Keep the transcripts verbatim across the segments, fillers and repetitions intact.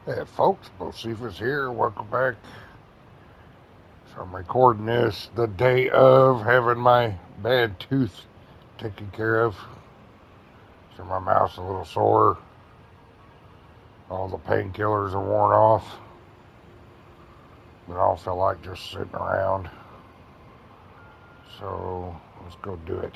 Hey folks, Bocephus here. Welcome back. So I'm recording this the day of having my bad tooth taken care of. So my mouth's a little sore. All the painkillers are worn off. But I don't feel like just sitting around. So let's go do it.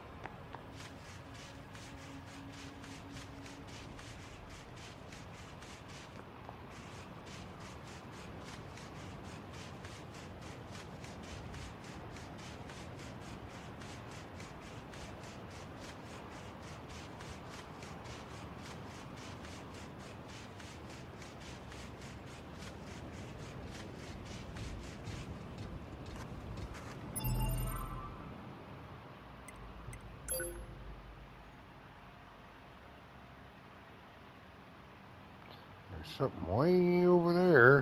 There's something way over there.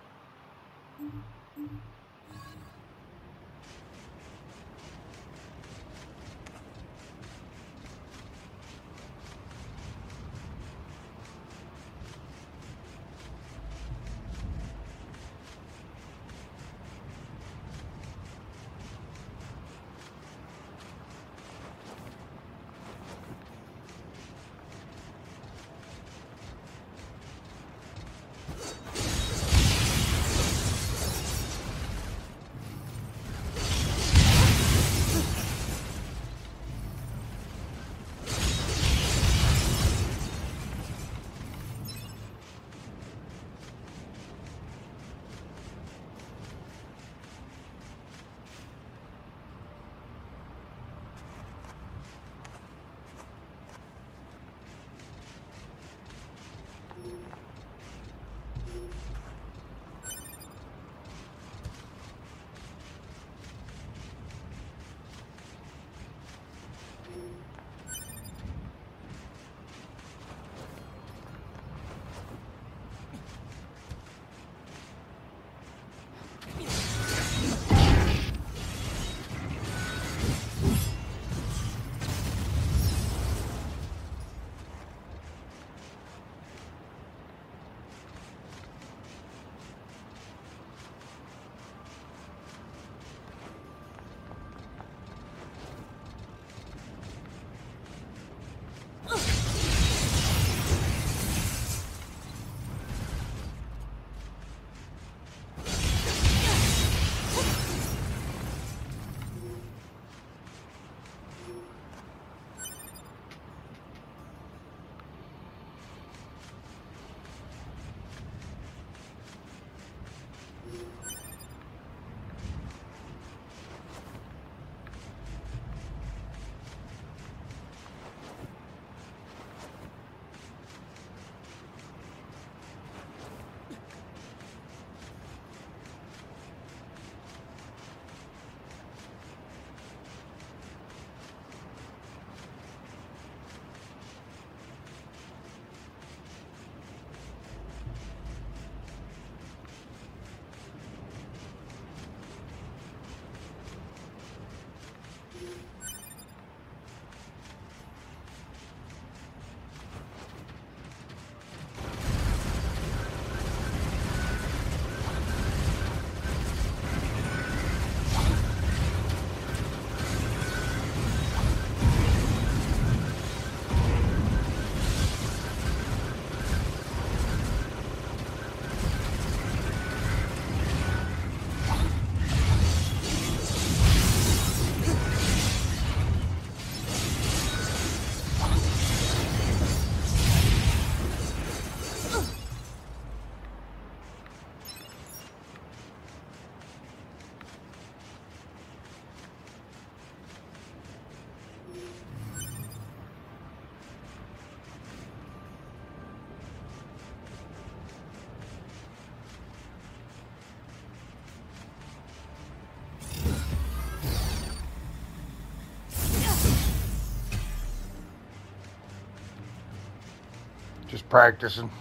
Just practicing.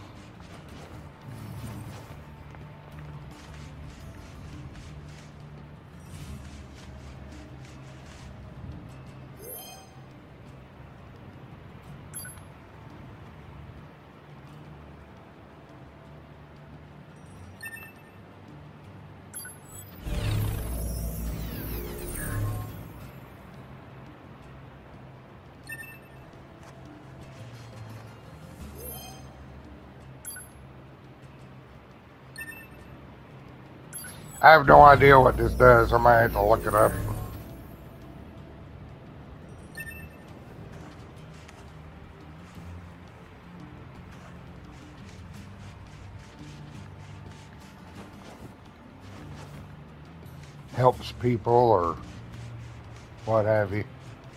I have no idea what this does. I might have to look it up. Helps people or what have you.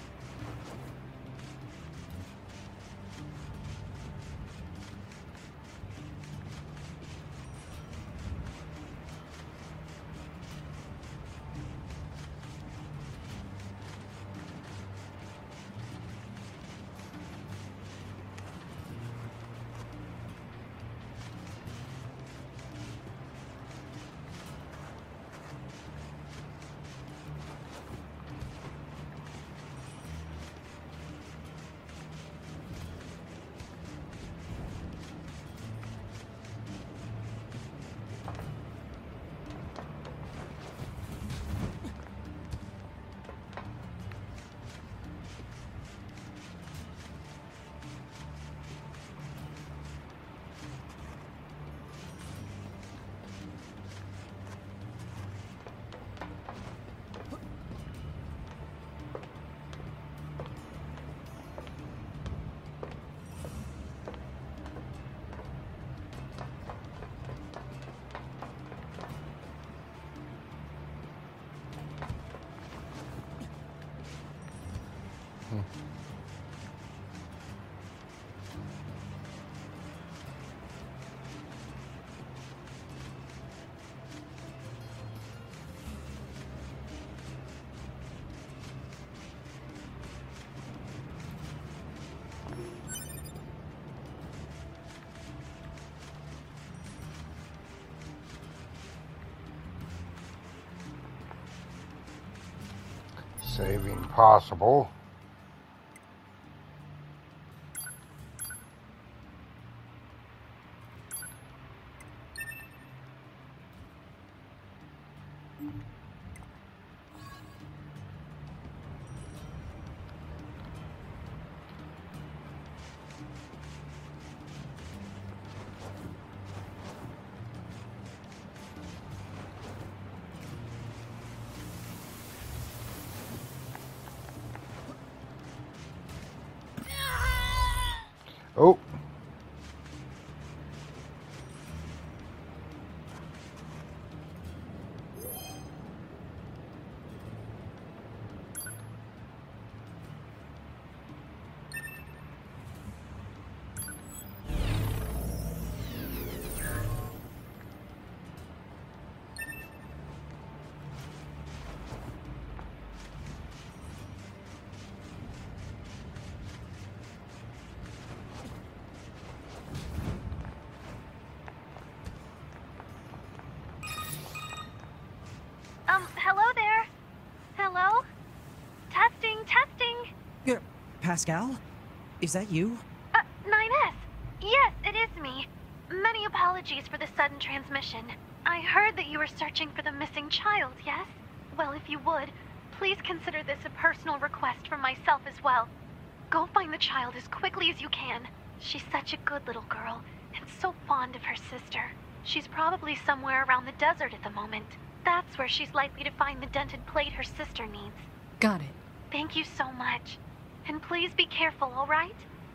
Saving possible. Oh. Um, hello there. Hello? Testing, testing. Yeah, Pascal? Is that you? Uh, nine S. Yes, it is me. Many apologies for the sudden transmission. I heard that you were searching for the missing child, yes? Well, if you would, please consider this a personal request from myself as well. Go find the child as quickly as you can. She's such a good little girl, and so fond of her sister. She's probably somewhere around the desert at the moment. That's where she's likely to find the dented plate her sister needs. Got it. Thank you so much. And please be careful, all right?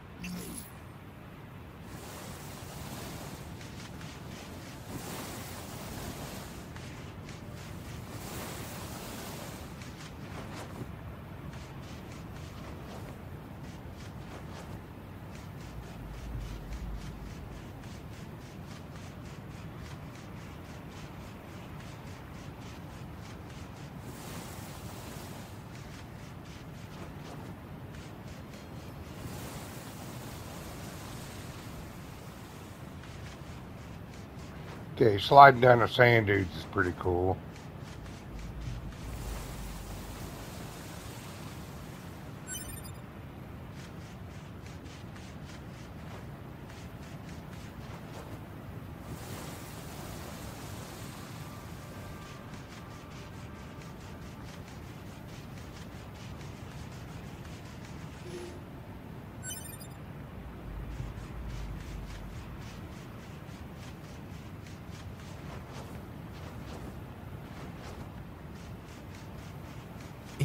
Okay, sliding down the sand dunes is pretty cool.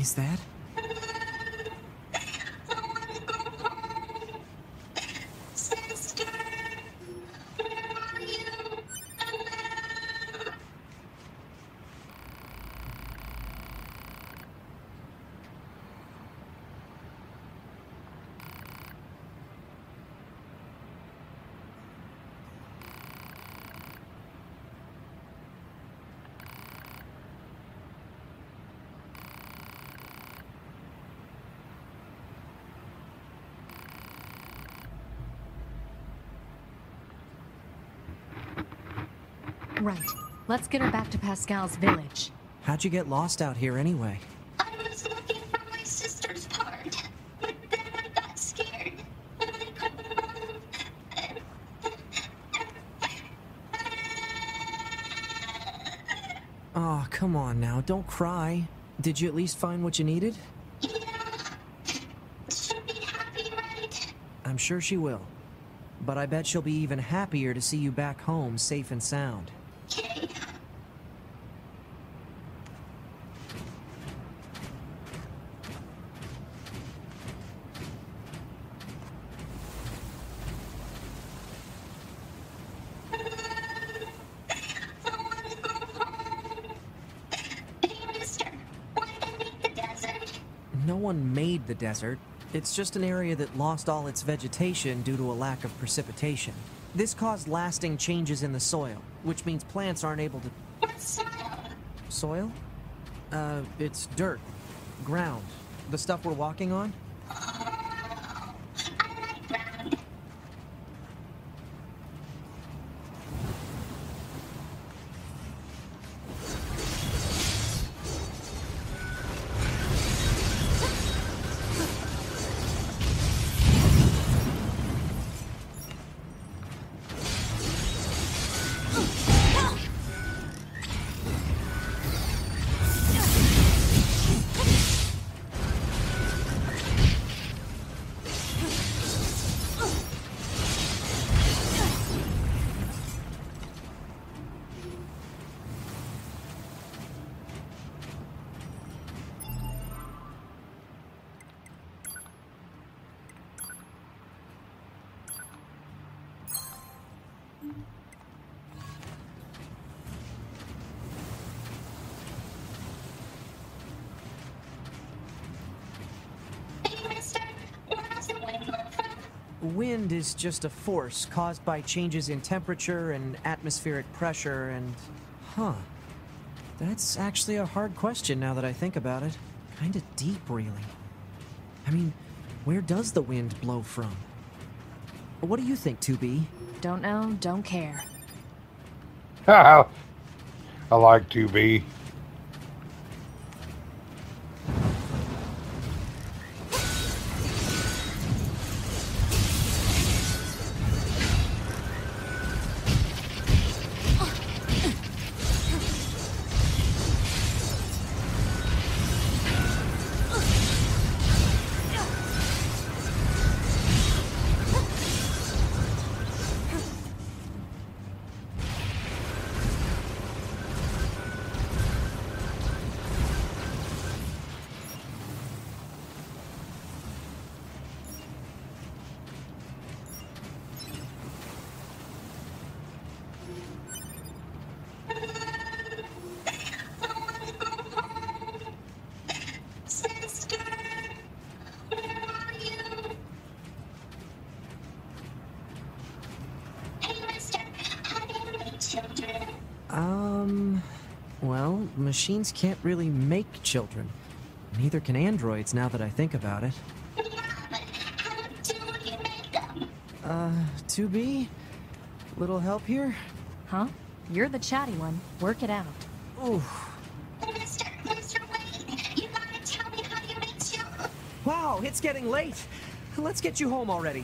Is that? Sister, where are you? Right. Let's get her back to Pascal's village. How'd you get lost out here anyway? I was looking for my sister's part, but then I got scared. And I couldn't move. Oh, come on now, don't cry. Did you at least find what you needed? Yeah. She'll be happy, right? I'm sure she will. But I bet she'll be even happier to see you back home, safe and sound. Okay. Hey, mister, why did I make the desert? No one made the desert. It's just an area that lost all its vegetation due to a lack of precipitation. This caused lasting changes in the soil, which means plants aren't able to... What's soil? Soil? Uh, it's dirt. Ground. The stuff we're walking on? I like ground. Hey, mister, where does the wind come from? Wind is just a force caused by changes in temperature and atmospheric pressure and... Huh. That's actually a hard question now that I think about it. Kinda deep, really. I mean, where does the wind blow from? What do you think, two B? Don't know, don't care. I like to be. Sister, where are you? Hey, mister, how do you make children? Um... Well, machines can't really make children. Neither can androids, now that I think about it. Yeah, but how do you make them? Uh, two B? Little help here? Huh? You're the chatty one. Work it out. Ooh. Mister, mister, wait. You gotta tell me how you make children. Wow, it's getting late. Let's get you home already.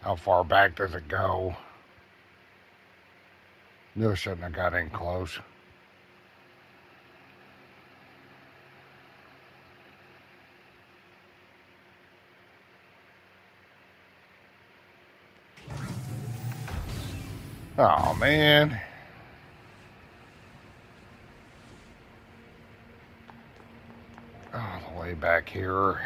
How far back does it go? Knew I shouldn't have got in close. Oh man. All the way back here.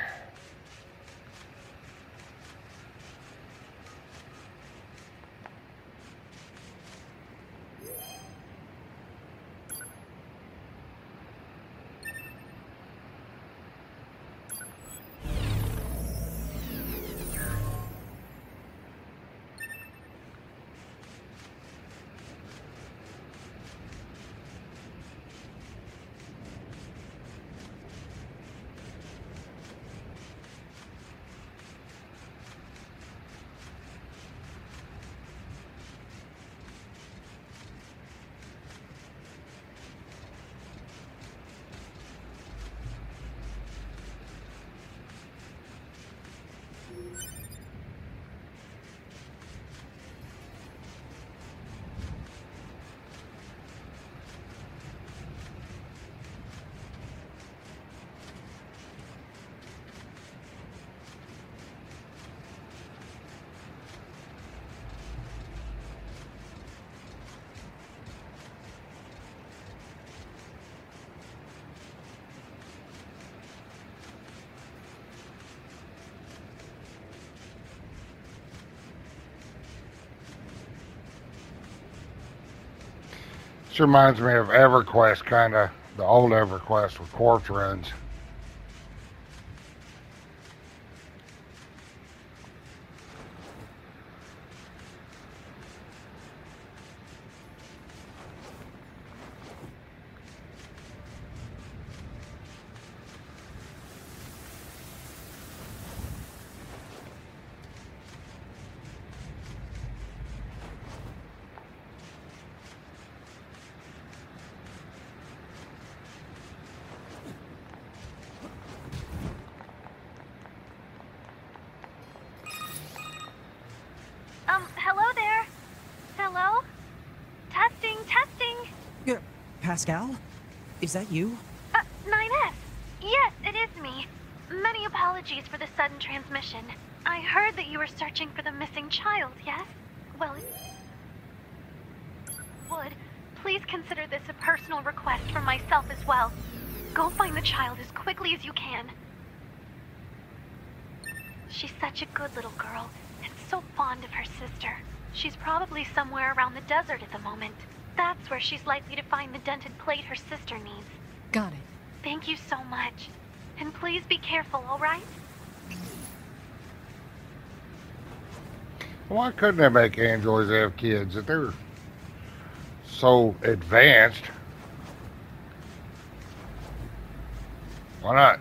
This reminds me of EverQuest, kind of the old EverQuest with quartz runs. Um, hello there. Hello? Testing, testing. Yeah, Pascal? Is that you? Uh, nine S. Yes, it is me. Many apologies for the sudden transmission. I heard that you were searching for the missing child, yes? Well, if you would, please consider this a personal request from myself as well. Go find the child as quickly as you can. She's such a good little girl, and so fond of her sister. She's probably somewhere around the desert at the moment. That's where she's likely to find the dented plate her sister needs. Got it. Thank you so much. And please be careful, all right? Why couldn't they make androids have kids if they're so advanced? Why not?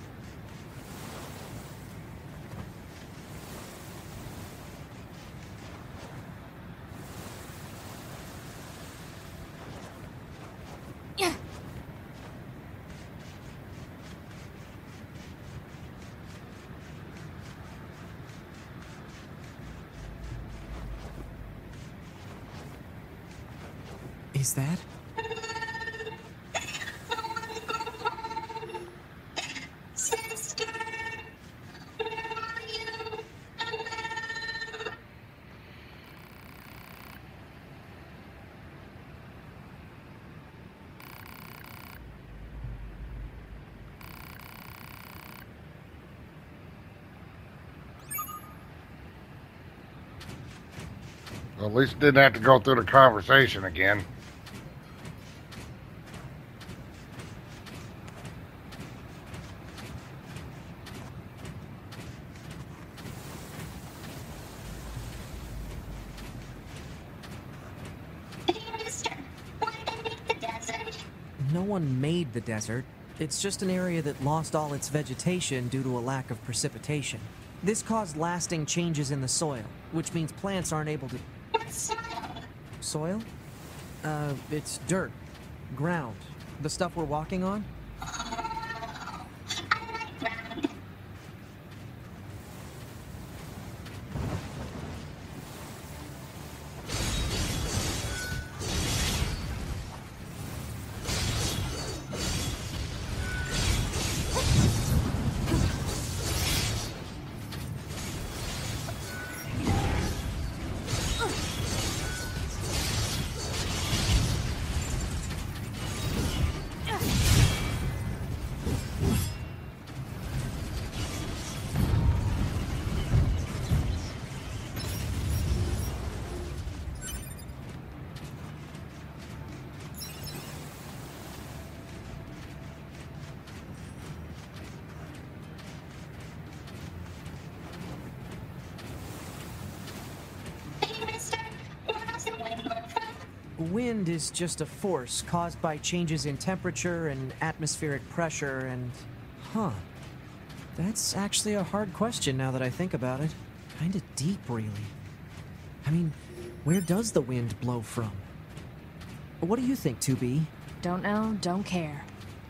Yeah. Is that? Sister, where are you? Hello? Well, at least didn't have to go through the conversation again. Hey, mister, why did I make the desert? No one made the desert. It's just an area that lost all its vegetation due to a lack of precipitation. This caused lasting changes in the soil, which means plants aren't able to... What's soil? Soil? Uh, it's dirt. Ground. The stuff we're walking on? Oh, I like ground. wind is just a force caused by changes in temperature and atmospheric pressure and... Huh. That's actually a hard question now that I think about it. Kinda deep, really. I mean, where does the wind blow from? What do you think, two B? Don't know, don't care.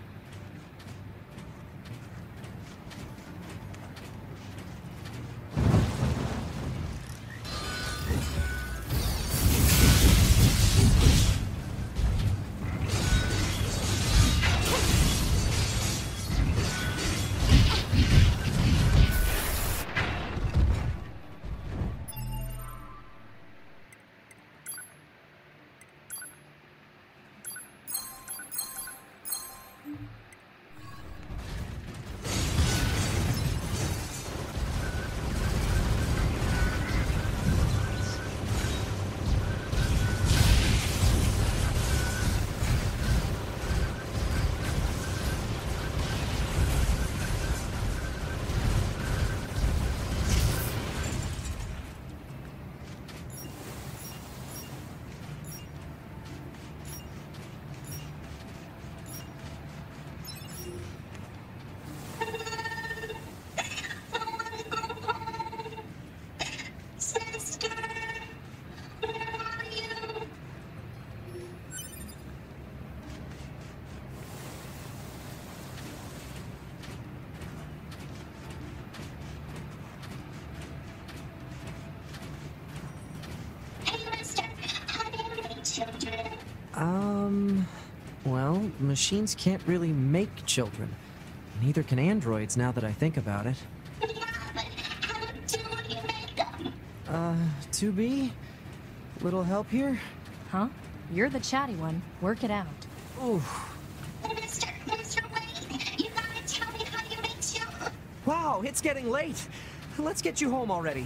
Sister, where are you? Hey, mister, how do you make children? Um... Well, machines can't really make children. Neither can androids, now that I think about it. Yeah, but how do you make them? Uh, two B? Little help here? Huh? You're the chatty one. Work it out. Ooh. Mister, mister, wait. You gotta tell me how you make children. Wow, it's getting late. Let's get you home already.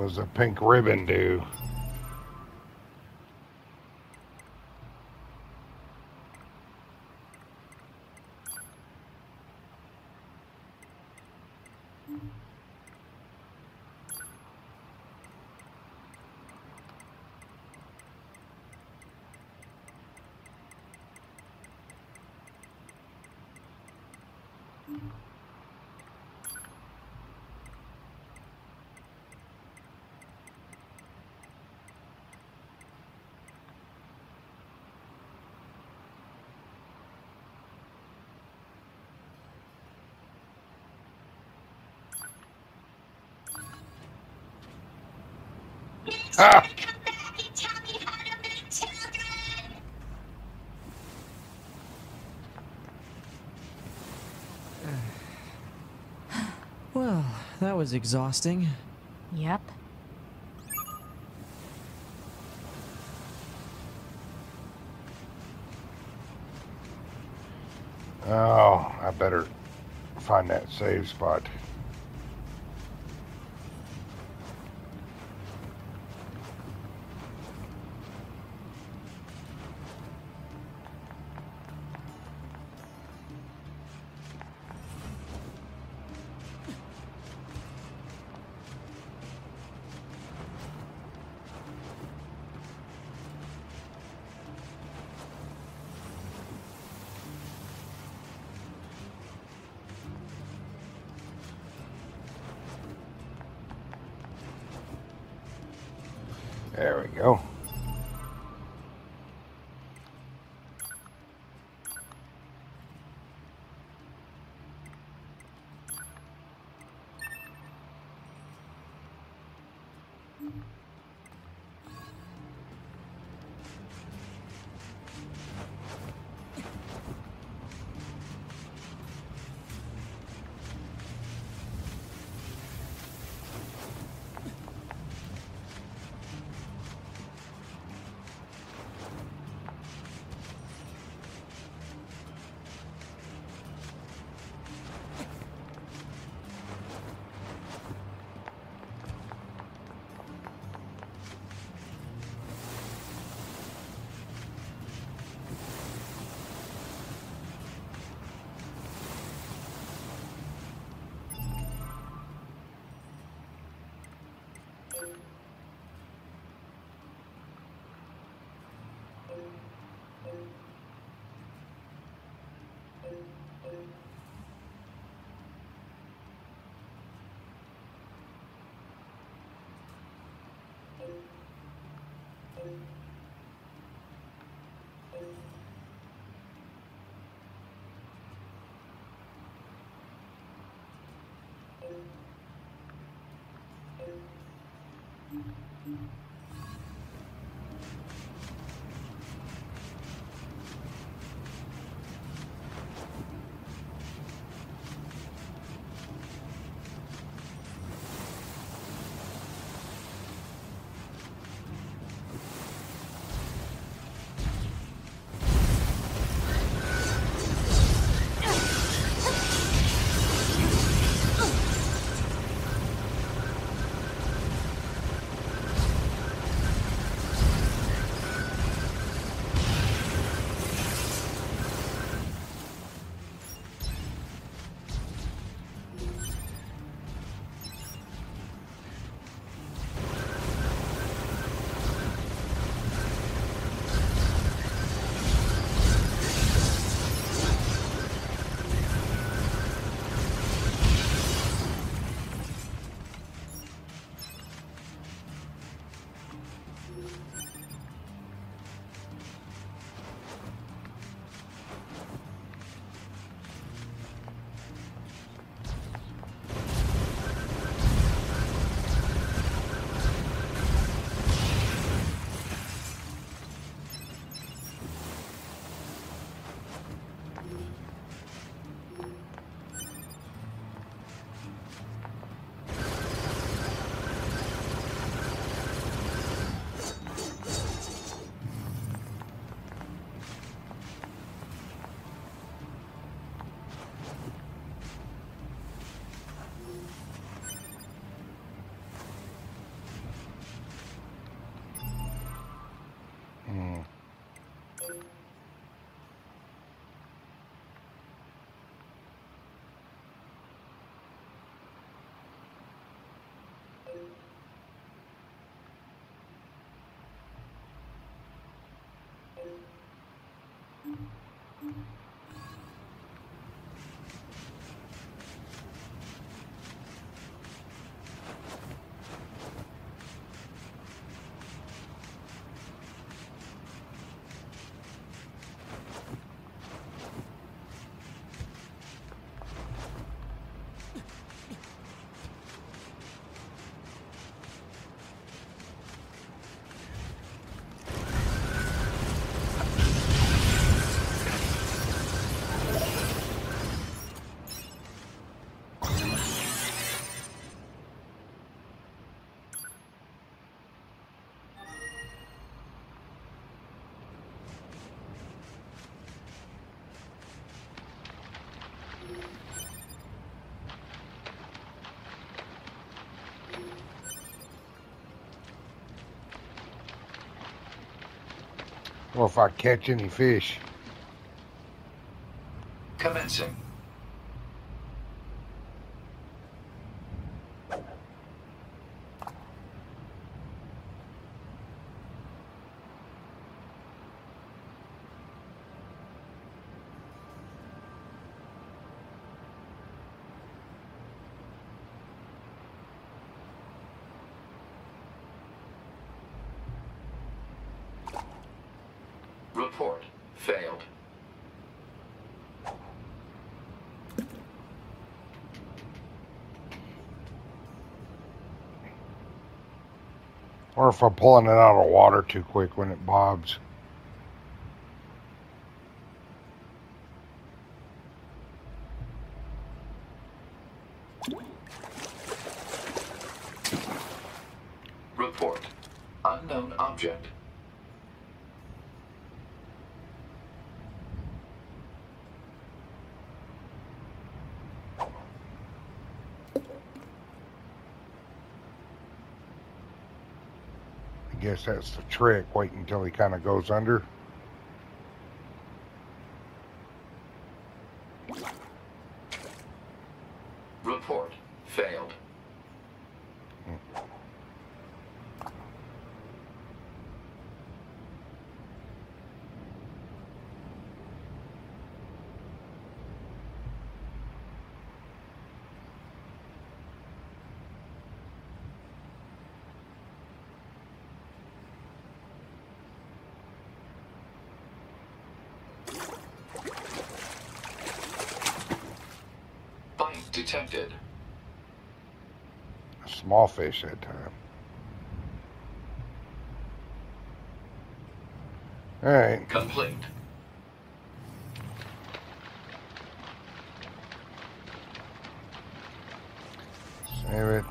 was a pink ribbon do? Ah! Come back and tell me how to make children. Well, that was exhausting. Yep. Oh, I better find that save spot. There we go. Or if I catch any fish. Commencing. Report failed. Or if I'm pulling it out of water too quick when it bobs. Report unknown object. I guess that's the trick. Wait until he kind of goes under. Report failed. Bite detected. A small fish that time. All right. Complete. Save it.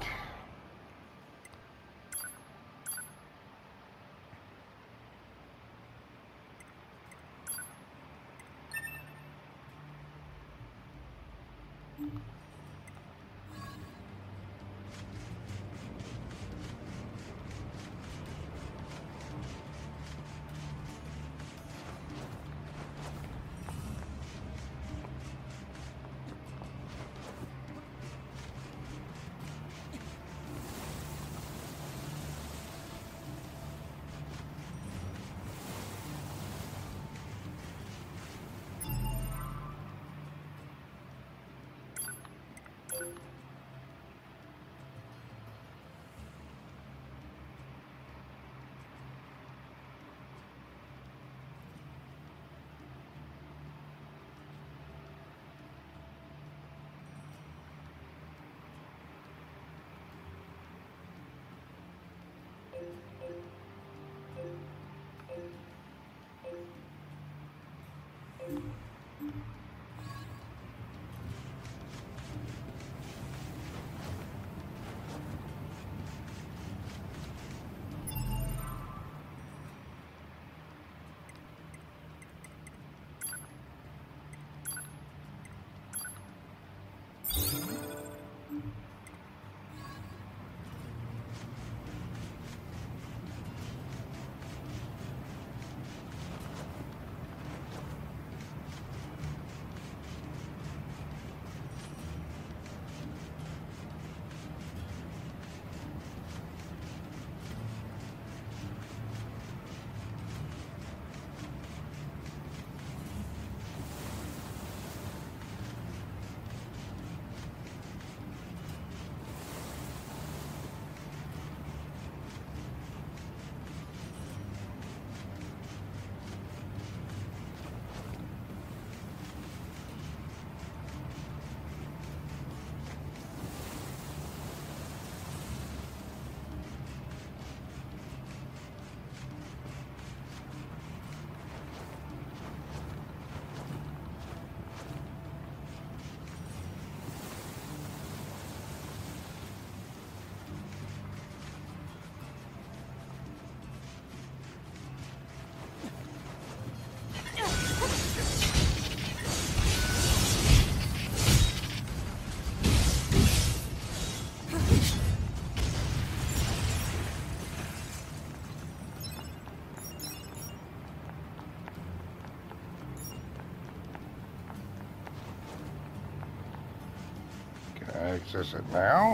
access it now?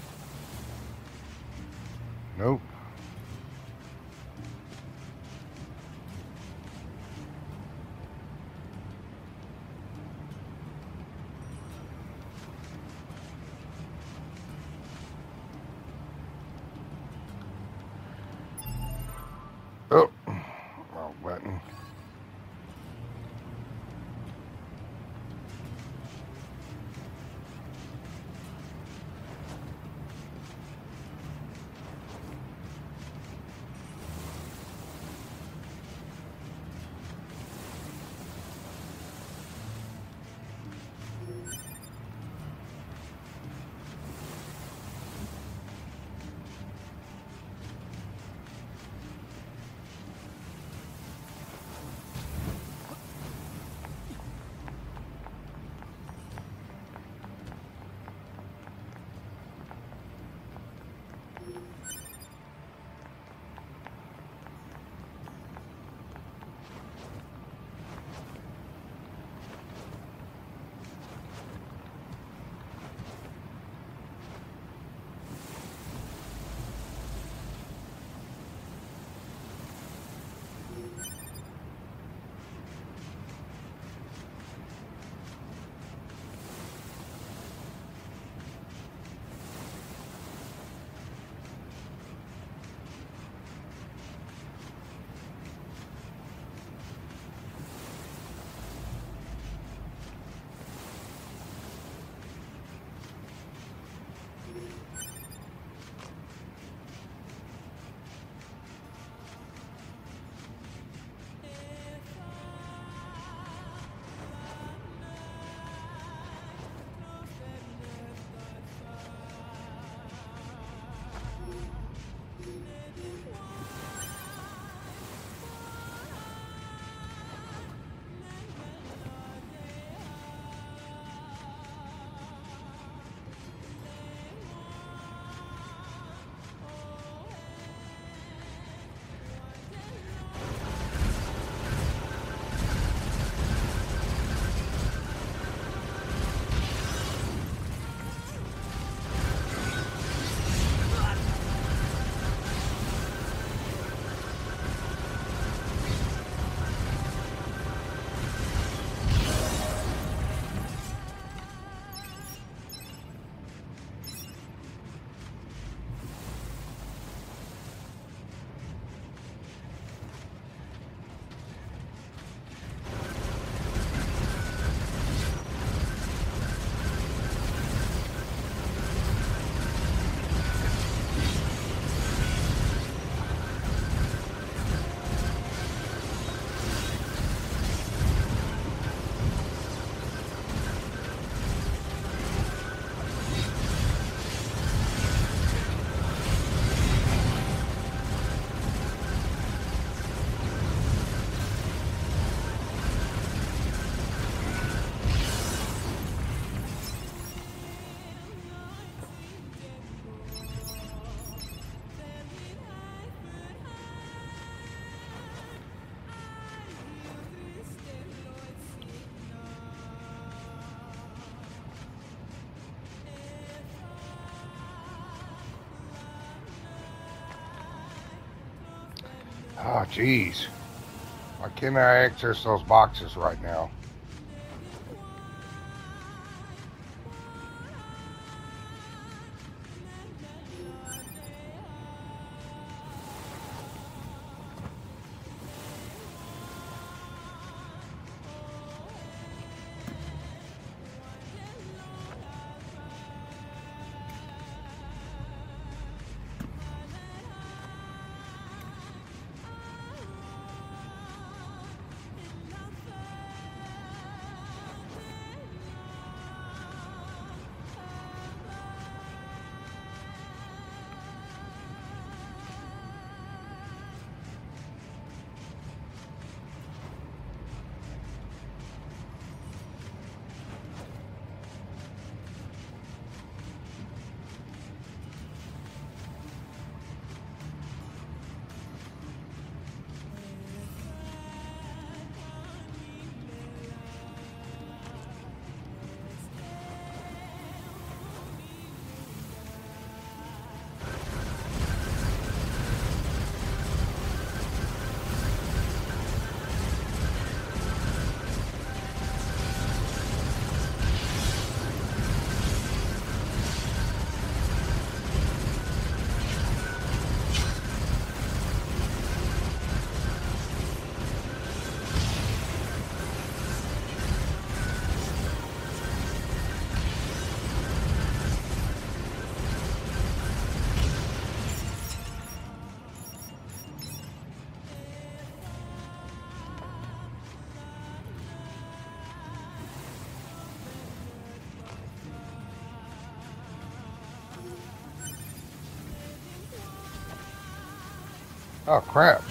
Nope. Oh, wrong button. Oh, jeez. Why can't I access those boxes right now? Oh, crap.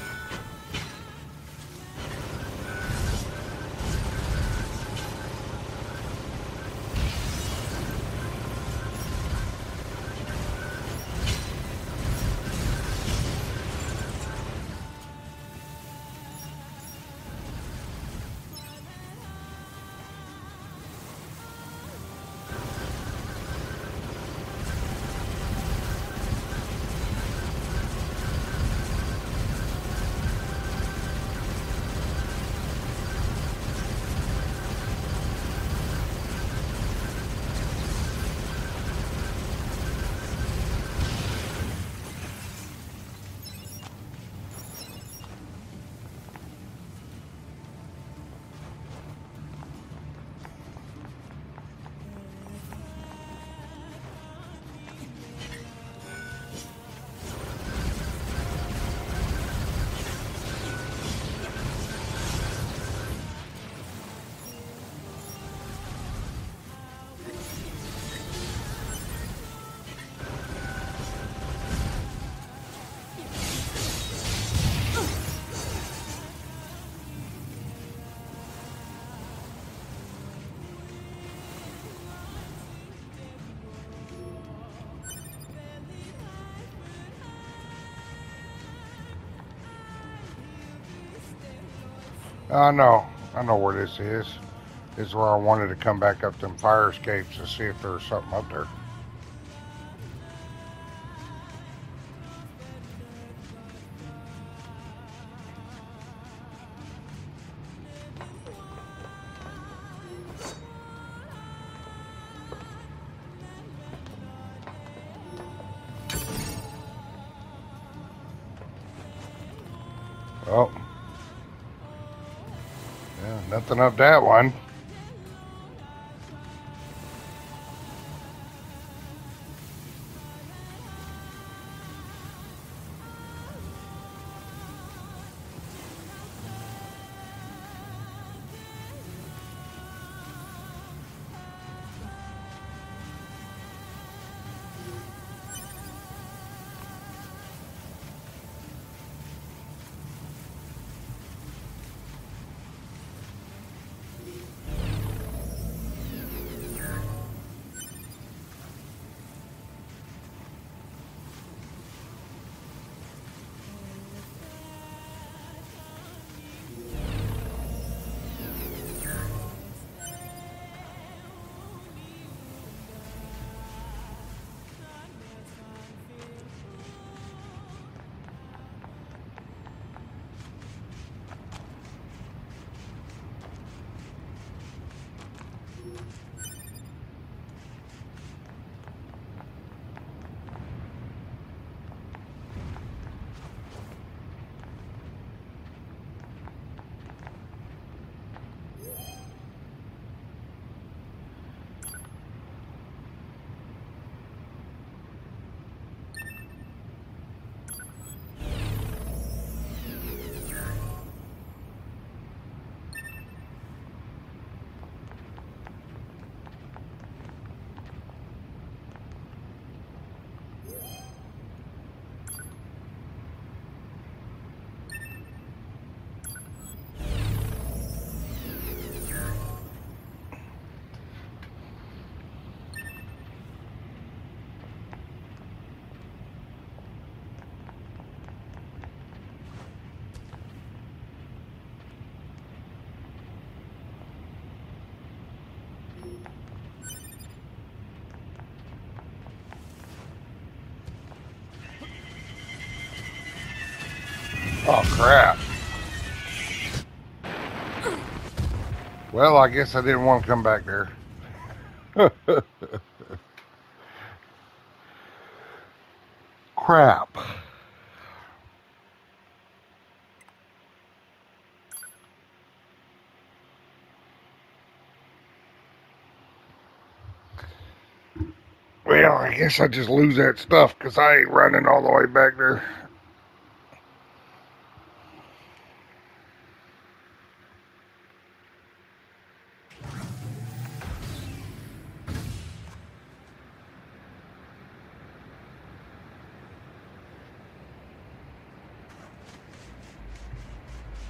I know. I know where this is. This is where I wanted to come back up them fire escapes to see if there was something up there. Oh. Yeah, nothing up that one. Oh, crap. Well, I guess I didn't want to come back there. Crap. Well, I guess I just lose that stuff because I ain't running all the way back there.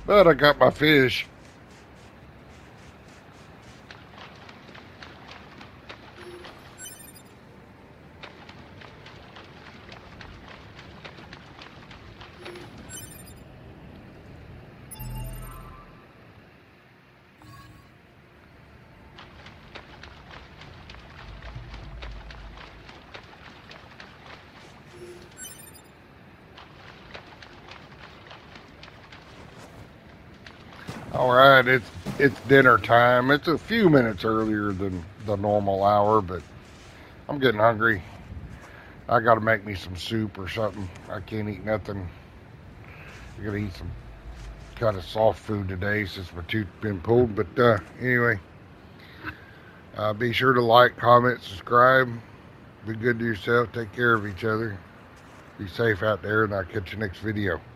But I got my fish. All right, it's it's dinner time. It's a few minutes earlier than the normal hour, but I'm getting hungry. I got to make me some soup or something. I can't eat nothing. I got to eat some kind of soft food today since my tooth's been pulled. But uh, anyway, uh, be sure to like, comment, subscribe. Be good to yourself. Take care of each other. Be safe out there, and I'll catch you next video.